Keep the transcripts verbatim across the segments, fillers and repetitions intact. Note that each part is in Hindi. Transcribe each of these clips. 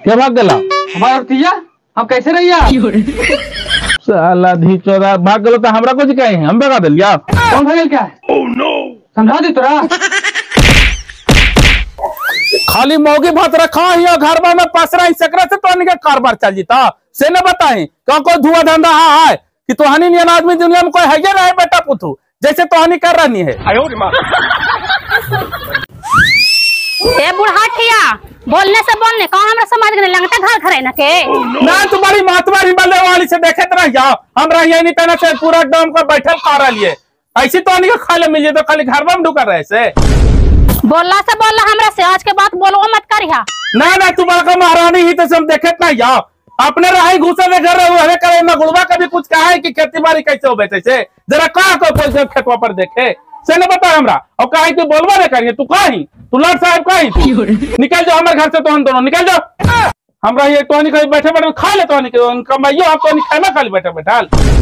क्या भाग गला हमारा भतीजा हम कैसे रहिया साला धी चौदह भाग गलो तो हमरा कुछ कहे हम भगा दिलिया। कौन भागल क्या है? oh, no. समझा दी तोरा खाली मौगी भात रखा है घर में पसरा सकरा से तो के कारोबार चल जीता से न बताए क्या कोई धुआं धंधा हाँ है कि तोहनी नियन आदमी दुनिया में कोई है या नहीं बेटा पुतू जैसे तोहनी कर रही है। ए बुढ़ाटिया बोलने से बोलने कौन हमरा समाज के लगता घर घरे न के ना तुम्हारी मातवारी बल्ले वाली से देखे रह जाओ हम रहिए नहीं तना से पूरा डम कर बैठल खा रही है ऐसी तो नहीं खा ले मिल तो खाली घर में ढुकर रहे से बोलला से बोलला हमरा से आज के बात बोलो मत करिया ना ना तुम्हारा महारानी ही तो सब देखे ना जाओ अपने रही घुसे में घर रहे करे ना गुड़वा कभी कुछ कहा है कि खेती बाड़ी कैसे हो बैठे से जरा कहा को कोई खेतवा पर देखे से न बता हमरा और कहा तू बोलवा नहीं करिए तू कहीं तू लड़ साहब कहीं तू निकल जाओ हमारे घर से तो हम दोनों निकल जाओ हमरा ये तो नहीं बैठे बैठे खा ले तो कमाइयो हम तो नहीं खाना खाली बैठे बैठा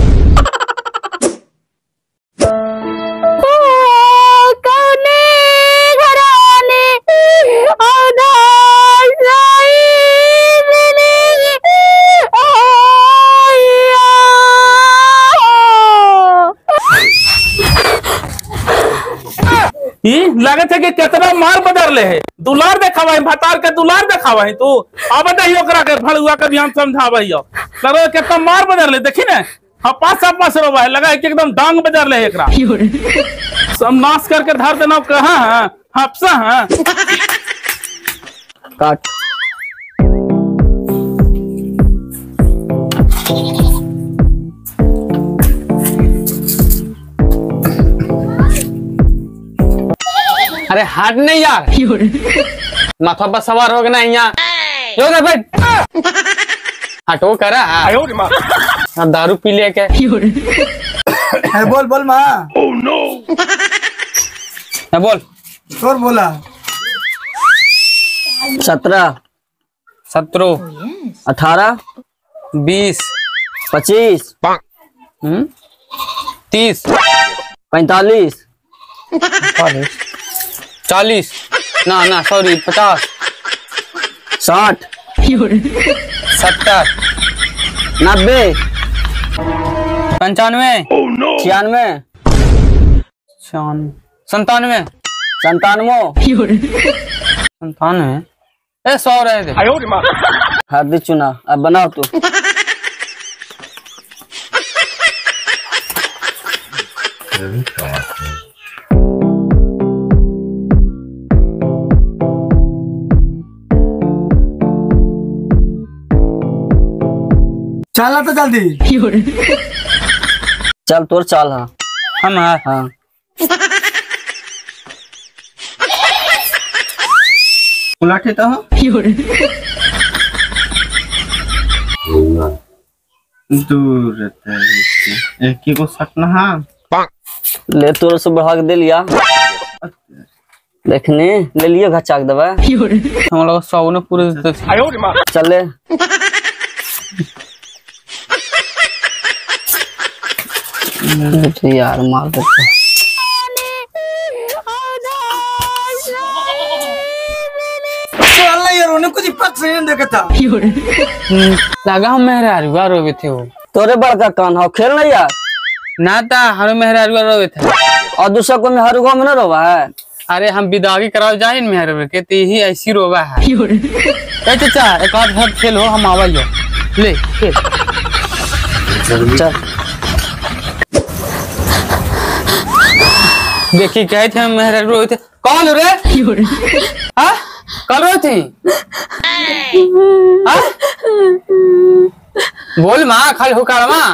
लगे थे कि कितना मार बदल ले है दुलार देखावा है भतार के दुलार देखावा है तू अब बताइयो करा के भड़ुआ के ध्यान समझावइयो लगे कितना मार बदल ले देखी ना हपा सपा से रोवा है लगा कि एकदम डांग बदल ले एकरा सब नाश करके धर देना कहां है हपसा है काट अरे हट नहीं यार माथा पर सवार हो गया ना यहाँ यो ना बैठ हटो करा अब दारू पी ले के बोल बोल माँ oh, no. बोल और बोला सत्रह सत्रह अठारह बीस पच्चीस तीस पैंतालीस चालीस ना ना सॉरी पचास साठ सत्तर नब्बे पंचानवे छियानवे संतानवे संतानवे संतानवे ए सौ रहे थे हरदी चुना अब बनाओ तू चलना तो जल्दी चल तोर चाल हाँ हम हाँ उलाटे तो दूर रहता है एक ही को सटना हाँ ले तोर से बढ़ा के दे लिया देखने ले लिया घचाक दबा हम लोग सौ ने पूरे चल ले यार मार देते यार कुछ देखा था लगा हम मेहरारुआ रोवे थे वो तोरे बड़का कान हो खेल नहीं यार ना था हम मेहरारुआ रोवे थे और दूसरा कोई मेहरुआ में ना रोवा है अरे हम विदागी कराओ जाए मेहरुआ के ते ही ऐसी रोवा है ए चाचा एक आध घर खेल हो हम आवाइयो ले खेल चल देखिए कहे थे हम मेहरारू रोवे थे कौन रे हाँ कल रोए थे हाँ बोल माँ खाली हो कर माँ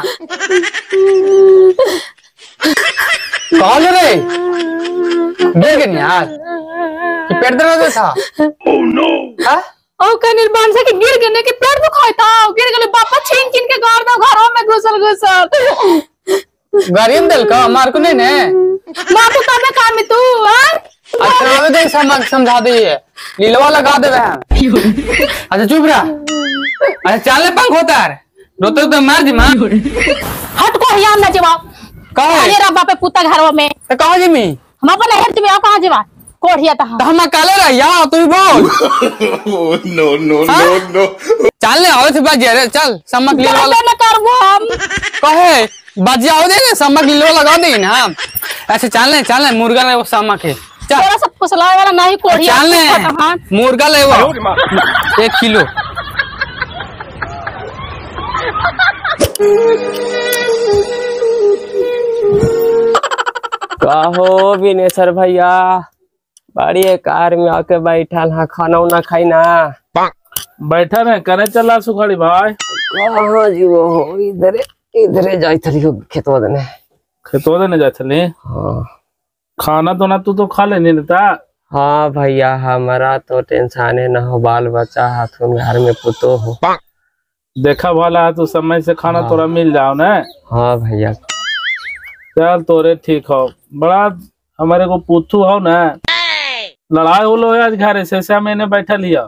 कौन रे गिर गई यार कि पेट दर्द था oh, no. हाँ ओ का निर्माण से कि गिर गने के पेट दुखाई था गिर गले पापा छीन छीन के गाड़ दो घरों में घुसल घुसल गाड़ियन दल का मार को नहीं ने मां तो तबे काम तू हां अच्छा वो देख समझ समझा दे लीलवा लगा दे अच्छा चुप रहा अच्छा चाले पंख होता है रोते तो मार दी मां हट को हियाम ना जवाब कहां अरे रा बापे पुता घरों में तो कहां जी मी हम अपन हेर में कहां जवा कोढ़िया ता तो हम काले रहिया तू बोल नो नो नो नो चल ले आओ थे बाजे रे चल सम्मक लीलो वाला ना करबो हम कहे बाजे आओ दे सम्मक लीलो लगा दे ना हम ऐसे चल ले चल ले मुर्गा ले वो सम्मक है चल तोरा सब फसलाए वाला नहीं कोढ़िया चल ले मुर्गा ले वो एक किलो कहो विनेश्वर भैया बड़ी कार में आके बैठल है खाना उना खाई ना बैठा रहे करे चला सुखाड़ी भाई कहाँ जी वो हो इधर इधर जाई थी खेतवा देने खेतवा देने जाए थे हाँ खाना तो ना तू तो खा लेने देता हाँ भैया हमारा तो टेंशन है ना हो बाल बच्चा हाथ घर में पुतो हो देखा वाला है तो समय से खाना हाँ। तोरा मिल जाओ ना हाँ भैया चल तोरे ठीक हो बड़ा हमारे को पूछू हो ना लड़ाई हो लो आज घर से मैंने बैठा लिया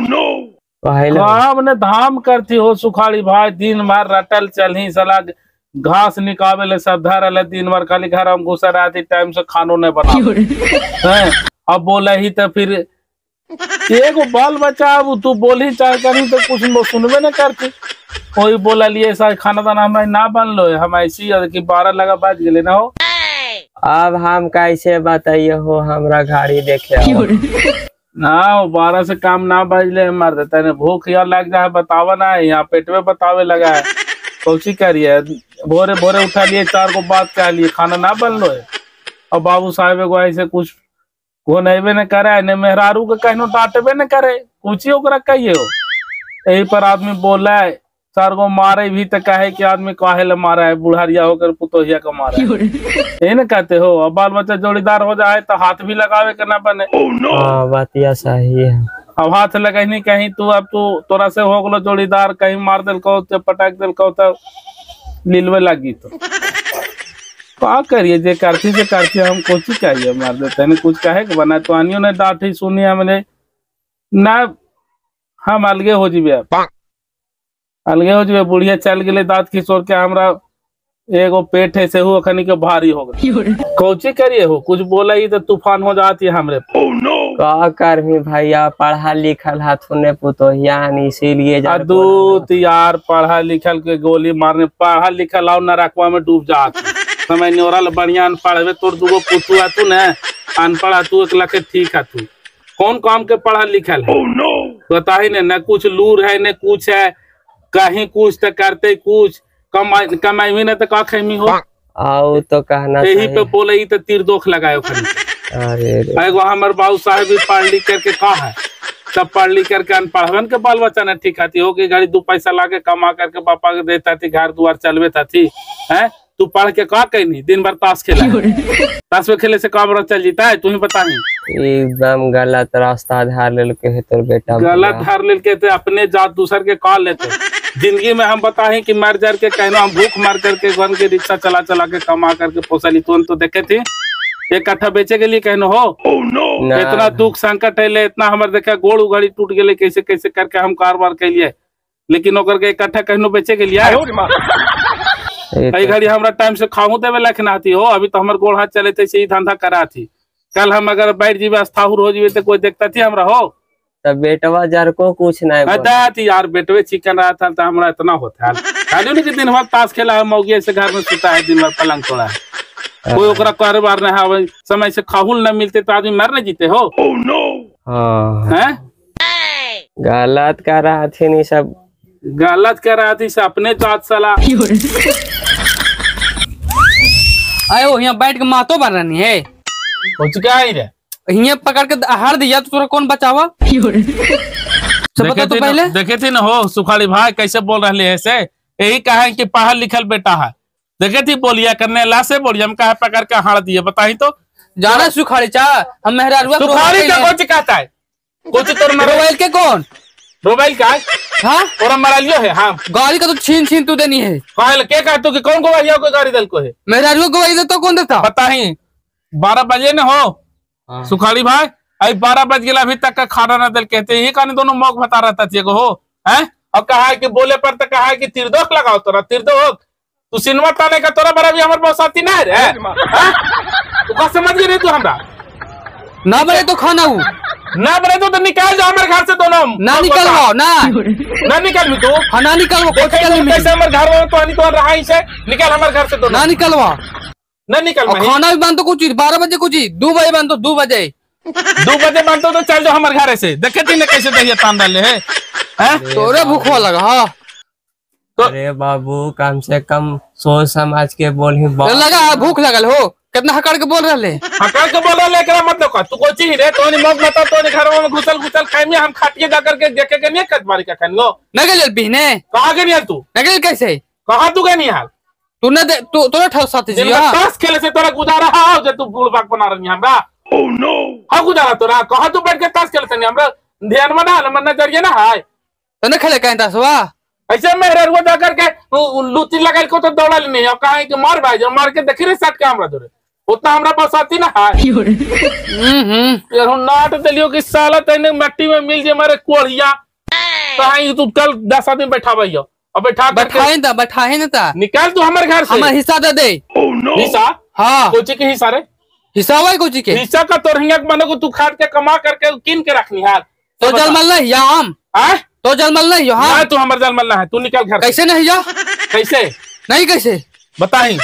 हमने धाम करती हो सुखाड़ी भाई दिन भर रटल चल सला घास निकाले ले सब धर दिन भर खाली घर हम घुसा रहती टाइम से खानो नहीं बना अब बोले ही तो फिर एगो बाल बच्चा अब तू बोल ही चाहे कहीं तो कुछ सुनबे न करती कोई बोला लिए ऐसा खाना दाना हमारे ना बन लो हम ऐसी कि बारह लगा बाज गए ना हो अब हम कैसे बताइए हो हमरा गाड़ी देखे ना बारह से काम ना बजले मर देता है भूख यार लग जाए बतावा ना है यहाँ पेट में बतावे लगा है कोची करिए भोरे भोरे उठा लिए चार को बात कह लिए खाना ना बन लो है और बाबू साहब को ऐसे कुछ वो नहीं न करे न मेहरारू के कहनो डांटबे न करे कुछ ही ओकरा कहिए हो यही पर आदमी बोला है चार को मारे भी तो कहे कि आदमी काहे ले मारा है बुढ़ारिया होकर पुतोहिया का मारा है यही न कहते हो अब बाल बच्चा जोड़ीदार हो जाए तो हाथ भी लगावे के ना बने हाँ बातिया सही है अब हाथ लगे नहीं कहीं तू अब तू तोरा से हो गलो जोड़ीदार कहीं मार दिल को पटक दिल को तो लीलवे लगी तो क्या करिए जे करती से करती हम कुछ चाहिए मार देते हैं कुछ कहे कि बना तो आनियो ने डांटी सुनी हमने ना हम अलगे हो जीवे अलगे हो जीवे बुढ़िया चल गए दांत खिसोर के हमरा एगो पेट है से हो खनी के भारी हो गए कोची करिए हो कुछ बोला ही तो तूफान हो जाती है हमरे oh, no! का कर भी भैया पढ़ा लिखल हाथों पुतोहिया इसीलिए दूत यार पढ़ा लिखल के गोली मारने पढ़ा लिखल और नरकवा में डूब जाती समय नोरल बढ़िया अनपढ़ तोर दूगो पुतू है तू न अनपढ़ तू एक लखे ठीक है तू कौन काम के पढ़ा लिखल है oh, no! बता ही न कुछ लूर है न कुछ है कहीं कुछ तो करते कुछ कमाई कमाई भी न तो का खेमी हो आओ तो कहना यही पे बोले तो तीर दोख लगाए अरे हमारे बाबू साहब भी पढ़ लिख करके कहा है सब पढ़ लिख करके अनपढ़वन के बाल बच्चा न ठीक आती हो कि घड़ी दो पैसा लाके कमा करके पापा के देता थी घर द्वार चलवे थी है तू पढ़ के का कहीं दिन भर ताश खेला ताश में खेले से काम चल जीता है तू ही बता एकदम गलत रास्ता धार लेके है तोर बेटा गलत धार लेके थे अपने जात दूसर के कॉल लेते जिंदगी में हम बताए कि मर जर के कहना हम भूख मार करके घर के रिक्शा चला चला के कमा करके पोसली तुम तो देखे थी एक कट्ठा बेचे के लिए कहनो हो oh, no! इतना दुख संकट है इतना हमारे देखा गोड़ उघड़ी टूट गए कैसे कैसे करके हम कारोबार के लिए लेकिन ओकर के इकट्ठा कहनो बेचे के लिए कई घड़ी हमारा टाइम से खाऊ देवे लाख ना थी हो अभी तो हमारे गोड़ हाथ चले थे यही धंधा करा थी कल हम अगर बैठ जीवे अस्थाहुर हो जीवे तो कोई देखता थी हमरा हो तब बेटवा जार को कुछ नहीं थी यार बेटवे चिकन रहा था तो हमारा इतना होता है कि दिन भर ताश खेला है मौगी से घर में सुता है दिन भर पलंग तोड़ा है कोई ओकरा कारोबार न है समय से खाहुल न मिलते तो आदमी मरने जीते हो oh, no! हाँ गलत कर रहा थी नहीं सब गलत कर रहा थी अपने जात सला आयो यहाँ बैठ के मातो बन रही है कुछ क्या ही रे यहाँ पकड़ के हार दिया तो तुरा कौन बचावा देखे तो पहले देखे थे ना हो सुखाड़ी भाई कैसे बोल रहे ऐसे यही कहा कि पढ़ा लिखल बेटा है देखे थी बोलिया करने ला से बोलिया हम कहा पकड़ के हार दिए बताई तो जाना सुखाड़ी चा हम मेहरारुआ सुखाड़ी का कुछ कहता है कुछ तो मोबाइल के कौन मोबाइल का हाँ और मरालियो है हाँ गाड़ी का तो छीन छीन तू देनी है कहल के कह तू कि कौन गवाइया को गाड़ी दल को है मेहरारुआ गवाही दे तो कौन देता पता ही बारह बजे न हो सुखाड़ी भाई अभी बारह बज गया अभी तक का खाना न दल कहते यही कहानी दोनों मौक बता रहता थी हो है और कहा है कि बोले पर तो कहा है कि तिरदोख लगाओ तोरा तिरदोख तू सिनेमा ताने का तोरा बड़ा भी हमारे बहुत साथी ना है तू का समझ गई तू हमरा ना बने तो खाना हूँ ना बने तो, तो निकाल जाओ हमारे घर से दोनों। ना निकलवाओ ना ना निकल तू। हाँ ना निकलवाओ कैसे हमारे घर में तो नहीं तो रहा ही से निकल हमारे घर से दोनों। ना निकलवाओ ना निकल। खाना भी बंद तो कुछ बारह बजे कुछ दो बजे बंद तो दो बजे दो बजे बंद तो चल जाओ हमारे घर से। देखे तीन कैसे दहिया तान डाले है तोरे भूखवा लगा। हाँ तो अरे बाबू कम से कम सोच समझ के बोल ही लगा भूख लगल हो कितना हकड़ के बोल रहे हकड़ के बोल रहे एकरा मतलब का तू कोई चीज रे तो नहीं मग बता तो नहीं घर में घुसल घुसल खाए में हम खाटिए जा करके देखे के नहीं कट मारी का खान लो न गल बिहने कहां के नहीं तू न गल कैसे कहां तू के नहीं हाल तू न तू तोरा ठौ साथ जी हां ताश खेले से तोरा गुजारा हां जे तू बुल बाग बना रही हमरा। ओह नो हां गुजारा तोरा कहां तू बैठ के ताश खेले से नहीं हमरा ध्यान में ना मन नजरिए ना है तने खेले कहीं ताशवा ऐसे मेरे रुआ जा करके लूटी लगा को तो दौड़ा नहीं है कहां के मार भाई जो मार के देखी रे सट के हमरा दौड़े उतना हमरा पास आती ना है। हम्म यार हम नाट दलियो कि साला तने मिट्टी में मिल जे हमारे कोढ़िया कहां तू कल दस आदमी बैठा भइयो अब बैठा बैठाए ना बैठाए ना ता निकाल तू हमारे घर से हमारा हिस्सा दे दे। ओह नो हिस्सा हां कोची के हिस्सा रे हिस्सा हुआ कोची के हिस्सा का तो रिंगा बनो को तू खाट के कमा करके किन के रखनी हाल तो जलमल नहीं या हम हैं तो जलमल नहीं हां हां तू हमारे जलमल ना है तू निकल घर कैसे नहीं जा कैसे नहीं कैसे बताई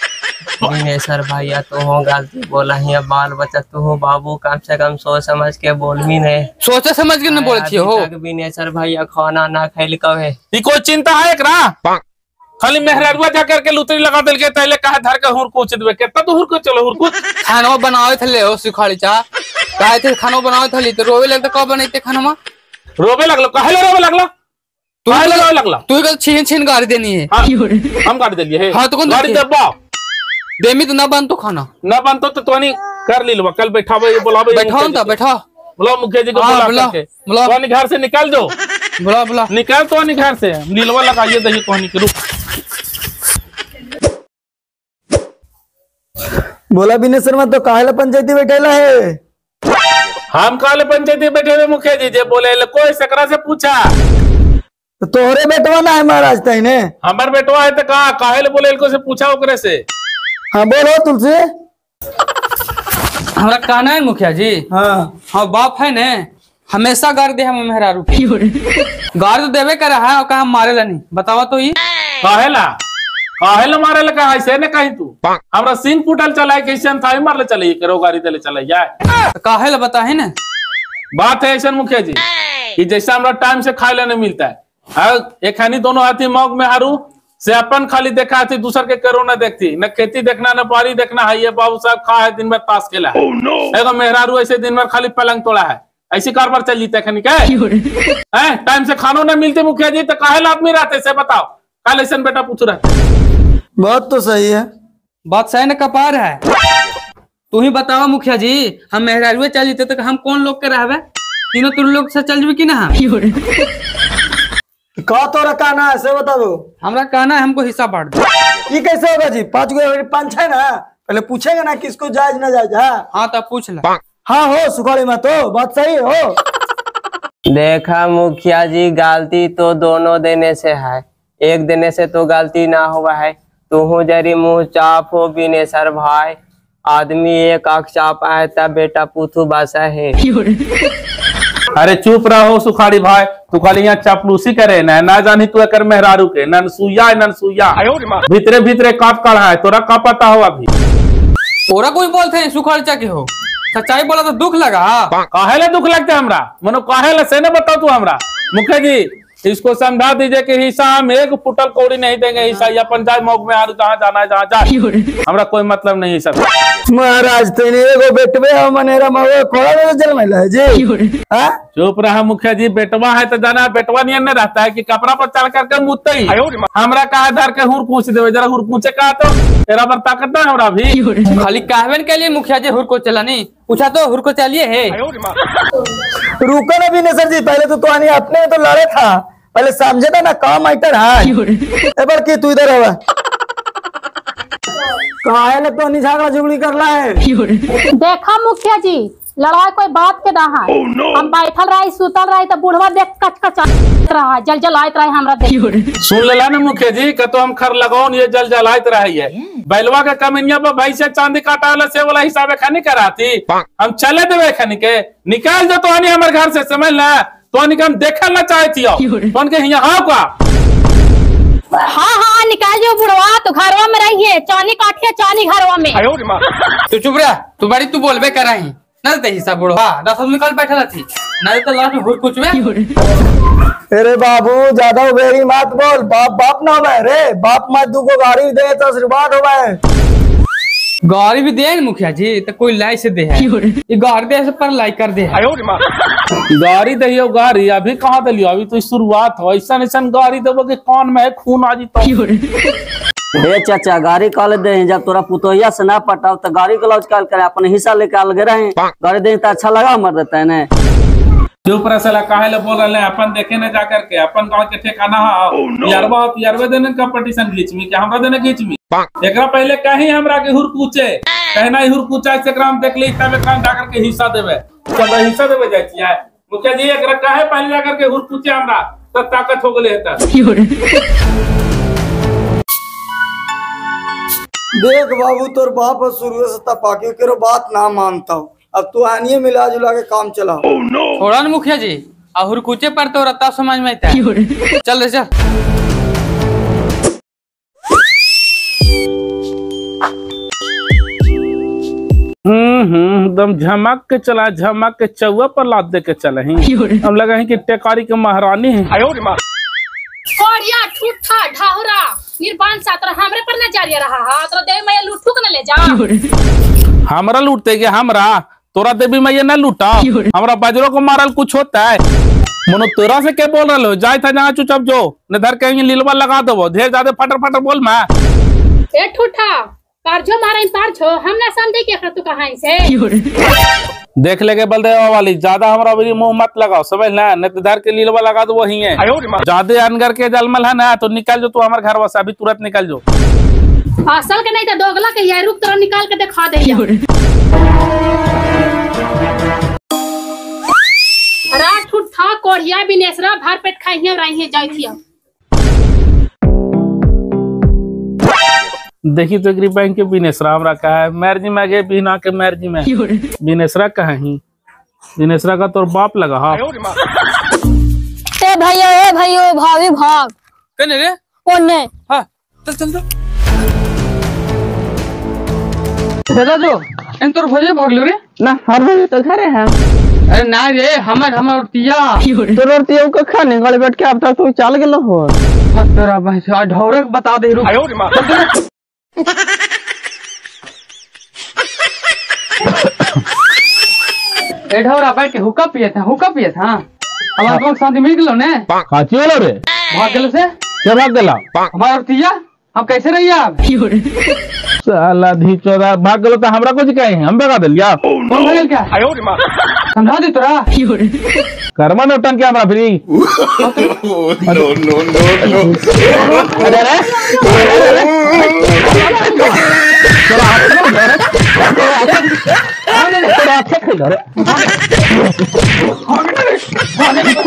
सर भैया तो हो गलती बोला ही बाल बच्चा तो हो बाबू कम से कम सोच समझ के बोल भी नहीं सोचे समझ के नहीं बोलती हो भी नहीं सर भैया खाना ना खाइल कहे ई कोई चिंता है एकरा खाली मेहरारुआ जा करके लुतरी लगा देल के तैले कहा धर के हुर कुछ देबे केतना तो हुर को चलो हुर कुछ खाना बनावे थले हो सिखाड़ी चा काहे थे खाना बनावे थली तो रोवे लगता कब बनैते खाना रोवे लगलो काहे रोवे लगलो तू काहे रोवे लगलो तू कल छीन छीन गाड़ी देनी है हम गाड़ी देलिए है हां तो कौन गाड़ी देबा देमी तो ना बन तो खाना ना बन तो तोनी कर ली लो कल बैठावे बुलावे बैठाओ ना बैठा बुला मुखिया जी को बुला करके तोनी घर से निकाल दो बुला बुला निकाल तोनी घर से नीलवा लगाइए दही कोनी के रुक बोला बिने शर्मा तो काहेला पंचायती बैठेला है हम काले पंचायती बैठे हुए मुखिया जी जे बोले कोई सकरा से पूछा तो तोहरे बेटवा ना है महाराज तई ने हमार बेटवा है तो कहा काहेले बोले इनको से पूछा ओकरे से। हाँ बोलो तुलसी हमरा कहना है मुखिया जी हाँ हाँ बाप है ने हमेशा गाड़ दे हम मेहरारू गाड़ तो देवे करे है और कहा मारे ला नहीं बतावा तो ये काहेला काहेला मारे ला कहा ऐसे ने कहीं तू हमरा सीन फुटल चला कैसे हम थाई मार ले चले करो गाड़ी चले चले जाए काहेला बता है ना बात है ऐसा मुखिया जी कि जैसे हमरा टाइम से खाए लेने मिलता है एक खानी दोनों हाथी मौग में हारू से अपन खाली देखा थी दूसर के करो न देखती न खेती देखना न पारी देखना है ये बाबू साहब खा है दिन भर ताश खेला है। oh, no. एगो मेहरारू ऐसे दिन भर खाली पलंग तोड़ा है ऐसी कारबार चल जीते खनी क्या टाइम से खानो न मिलते मुखिया जी तो काहे आदमी रहते से बताओ कल ऐसा बेटा पूछ रहे बात तो सही है बात सही न कपार है तू ही बताओ मुखिया जी हम मेहरारू चल जीते तो हम कौन लोग के रहबे तीनों तुम लोग से चल जेबे की ना का तोरा कहना है से बताओ हमरा कहना है हमको हिस्सा बांट दो ये कैसे होगा जी पांच गो पांच है ना पहले पूछेगा ना किसको जायज ना जायज। हाँ हाँ तब पूछ ला हाँ हो सुखाड़ी में तो बात सही हो देखा मुखिया जी गलती तो दोनों देने से है एक देने से तो गलती ना हुआ है तू जरी मुंह चाप हो बिने सर भाई आदमी एक आँख चापा है तब बेटा पुथू बासा है। अरे चुप रहो सुखाड़ी भाई तू खाली यहाँ चापलूसी करे ना ना जानी तू कर मेहरारू के नन सुइया नन सुइया भीतरे भीतरे काप काढ़ा है तोरा का पता हो अभी तोरा कोई बोलते हैं सुखाड़चा के हो सच्चाई बोला तो दुख लगा काहेला दुख लगता है हमरा मनो काहेला से न बताओ तू हमरा मुखिया जी इसको समझा दीजिए कि हिस्सा हम एक फुटल कौड़ी नहीं देंगे हिस्सा या पंचायत मौक में हारू जहाँ जाना है जहाँ जा हमरा कोई मतलब नहीं सब महाराज तेने एगो बेटवे हो मनेरा मवे खोला में जन्मैला है जी। हां चुप रहा मुखिया जी बेटवा है तो जाना बेटवा नहीं न रहता है कि कपड़ा पर चढ़ करके मुतते ही हमरा कहा धर के हुर पूछ देवे जरा हुर पूछे कहा तो तेरा पर ताकत ना हमरा भी खाली कहवन के लिए मुखिया जी हुर को चला नहीं पूछा तो हुर को चलिए है रुको ना बिने सर जी पहले तो तू आनी अपने तो लड़े था पहले समझे था ना काम आइटर है एबर की तू इधर आवा कहा है ना तो नहीं झगड़ा झुगड़ी कर रहा है देखा मुखिया जी लड़ाई कोई बात के दहा Oh, no! हम बैठल रही सुतल रही तो बुढ़वा देख कच कच रहा जल जल आयत रहे हमरा देख सुन लेला ना मुखिया जी कि तो हम खर लगाओ ये जल जलाइत रही है बैलवा के कमिनिया पर भाई से चांदी काटा वाला से वाला हिसाब खानी कराती हम चले देवे खानी के निकाल दो तो हमारे घर से समझ ना तो हम देखल ना चाहती हो के यहाँ का हाँ हाँ निकाल जो बुढ़वा तो घरवा में रही है चानी काटिया चानी घरवा में तू चुप रहा तू बड़ी तू बोलबे कर रही ना दे हिसाब बुढ़वा दस आदमी कल बैठा थी ना तो लास्ट में हुर कुछ में अरे बाबू ज्यादा उबेरी मत बोल बाप बाप ना होवे रे बाप मत दुगो गाड़ी दे तो आशीर्वाद होवे गाड़ी भी दे मुखिया जी तो कोई लाई से दे है ये गाड़ी दे से पर लाई कर दे है गाड़ी दहियो गाड़ी अभी कहाँ दिलियो अभी तो शुरुआत हो ऐसा ऐसा गाड़ी देवो कि कौन में खून आ जीतो हे चाचा गाड़ी कॉल दे जब तोरा पुतोहिया से ना पटाओ तो गाड़ी का लॉज कॉल करे अपने हिस्सा लेके अलग रहे गाड़ी दे तो अच्छा लगा मर देता है ना चुप रह साला काहे ले बोल रहे हैं अपन देखे ना जाकर के अपन गांव के ठिकाना है यारवा यारवे देने कंपटीशन घीच में क्या हमरा देने घीच में एकरा पहले कहीं हमरा के हुर पूछे कहना हुर पूछा से ग्राम देख ली तब काम जाकर के हिस्सा देवे चलो हिस्सा देवे जाय छियै मुखिया जी एकरा काहे पहले जाकर के हुर पूछे हमरा तो ताकत हो गेले हेता देख बाबू तोर बाप शुरू से तपाके केरो बात ना मानता हूँ अब तू आनिए मिला जुला के काम चला थोड़ा ना मुखिया जी और कुचे पर तो रत्ता समझ में आता है चल रे चल हम्म हम्म एकदम झमक के चला झमक के चौवा पर लाद दे के चले हैं हम लगा है कि टेकारी के महारानी है कोड़िया ठूठा ढाहुरा निर्बान सातर हमरे पर न जारिया रहा हा तो दे मैं लूटू के न ले जा हमरा लूटते के हमरा तोरा देवी मैया न लूटा हमरा बाजरो को मारल कुछ होता है मनो तोरा से क्या बोल रहे हो जाए था जहाँ चुपचाप जो न धर के लीलवा लगा दो ढेर ज्यादा फटर फटर बोल मैं ए ठूठा पारझो मारे पारझो हम ना समझे के तू कहां से देख लेके बल रहे वाली ज्यादा हमरा भी मुंह मत लगाओ समझ ना न तो धर के लीलवा लगा दो वही है ज्यादा अनगर के जलमल है ना तो निकल जो तू हमारे घर वसा अभी तुरंत निकल जो असल के नहीं तो दोगला के यार रुक तरह निकाल के दिखा दे रात उठा कोढ़िया बिनेसरा भर पेट खाई रही है जाई थी देखी तो एक बैंक के बिनेसरा हमरा कहा है मर्जी में गे बिना के मर्जी में बिनेसरा कहा ही बिनेसरा का तोर बाप लगा हाँ ए भैया ए भैया भाभी भाग कने रे कोने हां चल चल चल दादा जो इन तोर भैया भागलो रे ना हर भैया तो घरे हैं अरे ना रे हमर हमर तिया तोर तियो को खाने गले बैठ के अब तक तू चल गेलो हो तेरा भाई ढौरे बता दे रुक ए ढौरा बैठ के हुक्का पिए था हुक्का पिए था हमारा लोग शांति मिल गेलो ने काची वाला रे भाग गेलो से क्या भाग गेला हमार तिया हम कैसे रहिए आप साला ढीचोरा भाग गेलो तो हमरा कुछ कहे हम भगा देलिया कौन भगल क्या समझा दी तोरा कर्मा नौटन क्या हमरा फ्री नो नो नो अरे रे चला हाथ में धरे तेरा हाथ से खेल रे